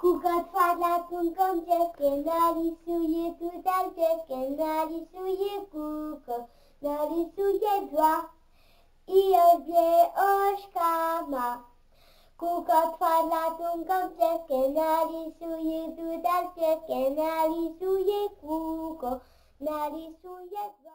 Kuko otwarła tunką dziewkę, narysuje tutaj dziewkę, narysuje kuko, narysuje dwa i obie oczka ma. Kuko otwarła tunką dziewkę, narysuje tutaj dziewkę, narysuje kuko, narysuje dwa.